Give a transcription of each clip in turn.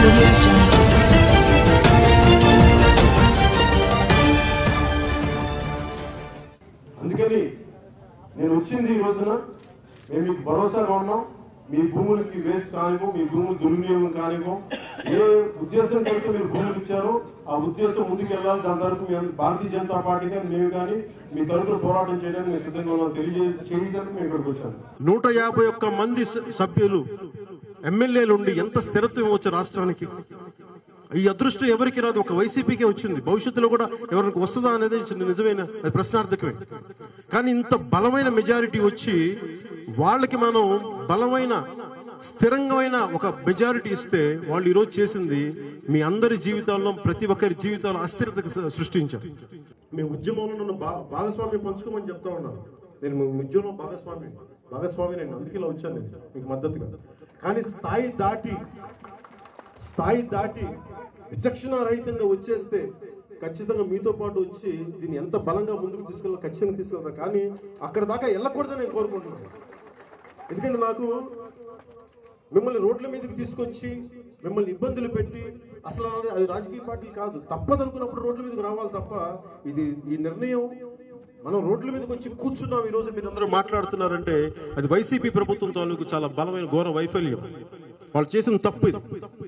అందుకని నేను వచ్చింది ఈ రోజున మేము మీకు భరోసాగా ఉన్నాం. మీ భూములకి వేస్ట్ కానివ్వం, మీ భూములు దుర్వినియోగం కానివ్వం. ఏ ఉద్దేశంతో అయితే మీరు భూములు ఇచ్చారో ఆ ఉద్దేశం ముందుకెళ్ళాలి. దాని తరపు భారతీయ జనతా పార్టీ కానీ మేము కానీ మీ తరపున పోరాటం చేయడానికి మేము సిద్ధంగా ఉన్నాం. చేయడానికి మేము ఇక్కడికి వచ్చాము. 151 మంది సభ్యులు ఎమ్మెల్యేలు ఉండి ఎంత స్థిరత్వం వచ్చే రాష్ట్రానికి. ఈ అదృష్టం ఎవరికి రాదు, ఒక వైసీపీకే వచ్చింది. భవిష్యత్తులో కూడా ఎవరికి వస్తుందా అనేది నిజమైన ప్రశ్నార్థకమే. కానీ ఇంత బలమైన మెజారిటీ వచ్చి వాళ్ళకి మనం బలమైన స్థిరంగా ఒక మెజారిటీ ఇస్తే వాళ్ళు ఈరోజు చేసింది మీ అందరి జీవితాల్లో, ప్రతి ఒక్కరి జీవితాల్లో అస్థిరతకు సృష్టించారు. మీ ఉద్యమంలో నన్ను భాగస్వామ్యం పంచుకోమని చెప్తా ఉన్నాను. నేను మీ ఉద్యమంలో భాగస్వామి నేను అందుకే ఇలా వచ్చాను నేను మీకు మద్దతుగా. కానీ స్థాయి దాటి విచక్షణారహితంగా వచ్చేస్తే ఖచ్చితంగా మీతో పాటు వచ్చి దీన్ని ఎంత బలంగా ముందుకు తీసుకెళ్ళాలి ఖచ్చితంగా తీసుకెళ్తాను. కానీ అక్కడ దాకా వెళ్ళకూడదని నేను కోరుకుంటున్నాను. ఎందుకంటే నాకు మిమ్మల్ని రోడ్ల మీదకి తీసుకొచ్చి మిమ్మల్ని ఇబ్బందులు పెట్టి అసలు అది రాజకీయ పార్టీలు కాదు. తప్పదనుకున్నప్పుడు రోడ్ల మీదకి రావాలి తప్ప ఈ నిర్ణయం మనం రోడ్ల మీదకి వచ్చి కూర్చున్నాం ఈ రోజు మీరు అందరూ మాట్లాడుతున్నారంటే అది వైసీపీ ప్రభుత్వం తాలూకు చాలా బలమైన ఘోర వైఫల్యం. వాళ్ళు చేసిన తప్పు ఇది.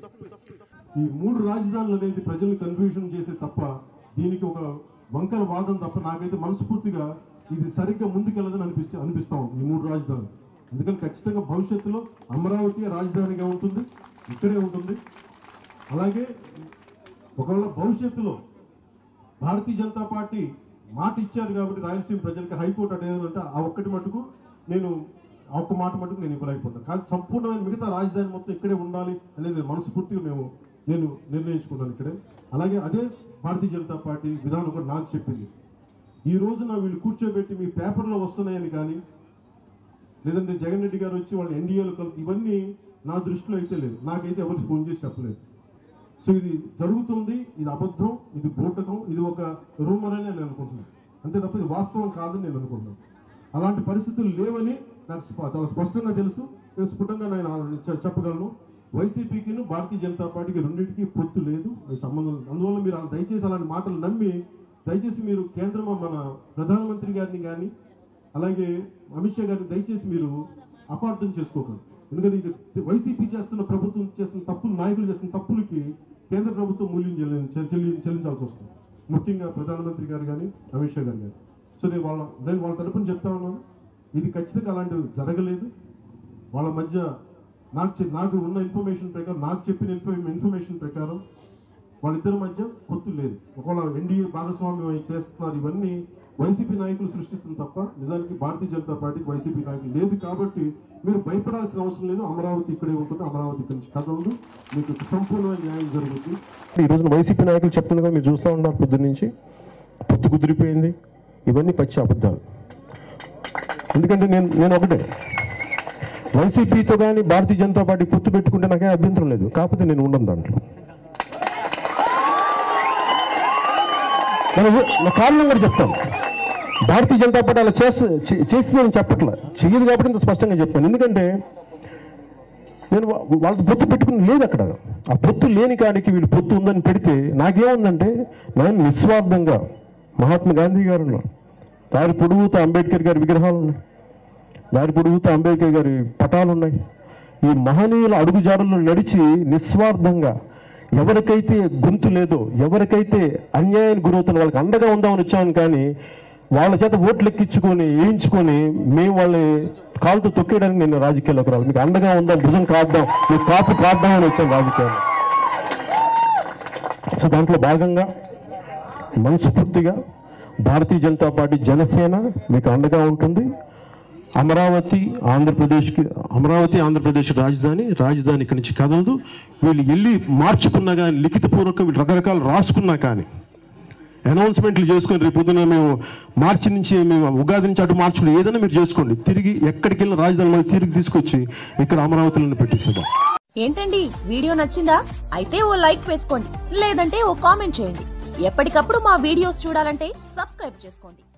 ఈ 3 రాజధానులు అనేది ప్రజల్ని కన్ఫ్యూజన్ చేసే తప్ప దీనికి ఒక వంకర వాదం తప్ప నాకైతే మనస్ఫూర్తిగా ఇది సరిగ్గా ముందుకెళ్ళదని అనిపిస్తా ఉంది ఈ 3 రాజధానులు. అందుకని ఖచ్చితంగా భవిష్యత్తులో అమరావతి రాజధానిగా ఉంటుంది, ఇక్కడే ఉంటుంది. అలాగే ఒకవేళ భవిష్యత్తులో భారతీయ జనతా పార్టీ మాట ఇచ్చారు కాబట్టి రాయలసీమ ప్రజలకి హైకోర్టు అడేదంటే ఆ ఒక్కటి మటుకు నేను ఒక్క మాట మటుకు నేను ఇవ్వలేకపోతాను. కానీ సంపూర్ణమైన మిగతా రాజధాని మొత్తం ఇక్కడే ఉండాలి అనేది మనస్ఫూర్తిగా నేను నిర్ణయించుకున్నాను ఇక్కడే. అలాగే అదే భారతీయ జనతా పార్టీ విధానం కూడా నాకు చెప్పింది. ఈ రోజున వీళ్ళు కూర్చోబెట్టి మీ పేపర్లో వస్తున్నాయని కానీ లేదంటే జగన్ రెడ్డి గారు వచ్చి వాళ్ళు ఎన్డీఏలో కలిపి ఇవన్నీ నా దృష్టిలో అయితే లేదు. నాకైతే ఎవరికి ఫోన్ చేసి చెప్పలేదు. సో ఇది జరుగుతుంది, ఇది అబద్ధం, ఇది బూటకం, ఇది ఒక రూమర్ అని నేను అనుకుంటున్నాను. అంతే తప్ప ఇది వాస్తవం కాదని నేను అనుకుంటున్నాను. అలాంటి పరిస్థితులు లేవని నాకు చాలా స్పష్టంగా తెలుసు. నేను స్ఫుటంగా నేను చెప్పగలను. వైసీపీకి భారతీయ జనతా పార్టీకి రెండింటికి పొత్తు లేదు, సంబంధం. అందువల్ల మీరు దయచేసి అలాంటి మాటలు నమ్మి దయచేసి మీరు కేంద్రం మన ప్రధానమంత్రి గారిని కానీ అలాగే అమిత్ షా గారిని దయచేసి మీరు అపార్థం చేసుకోకండి. ఎందుకంటే ఇది వైసీపీ చేస్తున్న ప్రభుత్వం చేస్తున్న తప్పులు, నాయకులు చేస్తున్న తప్పులకి కేంద్ర ప్రభుత్వం మూల్యం చెల్లించాల్సి వస్తుంది. ముఖ్యంగా ప్రధానమంత్రి గారు కానీ అమిత్ షా గారు కానీ. సో నేను వాళ్ళ తరపున చెప్తా ఉన్నాను, ఇది ఖచ్చితంగా అలాంటివి జరగలేదు. వాళ్ళ మధ్య నాకు ఉన్న ఇన్ఫర్మేషన్ ప్రకారం, నాకు చెప్పిన ఇన్ఫర్మేషన్ ప్రకారం వాళ్ళిద్దరి మధ్య పొత్తు లేదు. ఒకవేళ ఎన్డీఏ భాగస్వామ్యం చేస్తున్నారు, ఇవన్నీ వైసీపీ నాయకులు సృష్టిస్తుంది తప్ప నిజానికి భారతీయ జనతా పార్టీకి వైసీపీ నాయకులు లేదు. కాబట్టి మీరు భయపడాల్సిన అవసరం లేదు. అమరావతి ఇక్కడే ఉంటుంది, అమరావతి ఇక్కడి నుంచి కదలదు, మీకు సంపూర్ణమైన న్యాయం జరుగుతుంది. ఈ రోజున వైసీపీ నాయకులు చెప్తుండగా మీరు చూస్తూ ఉన్నారు, పొద్దున్న నుంచి పొత్తు కుదిరిపోయింది, ఇవన్నీ పచ్చి అబద్ధాలు. ఎందుకంటే నేను ఒకటే, వైసీపీతో కానీ భారతీయ జనతా పార్టీ పొత్తు పెట్టుకుంటే నాకే అభ్యంతరం లేదు. కాకపోతే నేను ఉండను దాంట్లో. నా కారణం కూడా చెప్తాను. భారతీయ జనతా పార్టీ అలా చేస్తుందని చెప్పట్లా, చెయ్యదు కాబట్టి ఇంత స్పష్టంగా చెప్పాను. ఎందుకంటే నేను వాళ్ళతో పొత్తు పెట్టుకుని లేదు అక్కడ. ఆ పొత్తు లేని కాడికి వీళ్ళు పొత్తు ఉందని పెడితే నాకేముందంటే, నేను నిస్వార్థంగా మహాత్మా గాంధీ గారు ఉన్నారు, దారి పొడుగుతో అంబేద్కర్ గారి విగ్రహాలు ఉన్నాయి, దారి పొడుగుతో అంబేద్కర్ గారి పటాలు ఉన్నాయి. ఈ మహనీయుల అడుగుజాడల్లో నడిచి నిస్వార్థంగా ఎవరికైతే గొంతు లేదో, ఎవరికైతే అన్యాయానికి గురవుతున్న వాళ్ళకి అండగా ఉందామని వచ్చామని, కానీ వాళ్ళ చేత ఓట్లు ఎక్కించుకొని వేయించుకొని మేము వాళ్ళని కాలుతో తొక్కేయడానికి నేను రాజకీయాల్లోకి రావాలి. మీకు అండగా ఉందాం, భుజం కాద్దాం, మీకు కాపు కాద్దామని వచ్చాను రాజకీయాలు. సో దాంట్లో భాగంగా మనస్ఫూర్తిగా భారతీయ జనతా పార్టీ, జనసేన మీకు అండగా ఉంటుంది. అమరావతి ఆంధ్రప్రదేశ్ రాజధాని ఇక్కడి నుంచి కదలదు. వీళ్ళు వెళ్ళి మార్చుకున్నా కానీ, లిఖితపూర్వక వీళ్ళు రకరకాలు రాసుకున్నా కానీ, అనౌన్స్మెంట్లు చేసుకొని రేపు పొద్దున మేము మార్చి నుంచి, మేము ఉగాది నుంచి అటు మార్చుకుని ఏదైనా మీరు చేసుకోండి, తిరిగి ఎక్కడికి వెళ్ళిన రాజధానిలో తిరిగి తీసుకొచ్చి ఇక్కడ అమరావతిలో పెట్టేసేద్దాం. ఏంటండి, వీడియో నచ్చిందా? అయితే ఓ లైక్ వేసుకోండి, లేదంటే ఓ కామెంట్ చేయండి. ఎప్పటికప్పుడు మా వీడియోస్ చూడాలంటే సబ్స్క్రైబ్ చేసుకోండి.